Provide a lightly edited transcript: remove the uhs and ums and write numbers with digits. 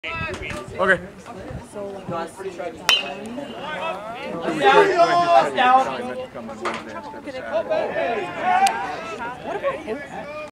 Okay. So like No, I'm pretty sure I can. Down. what about him?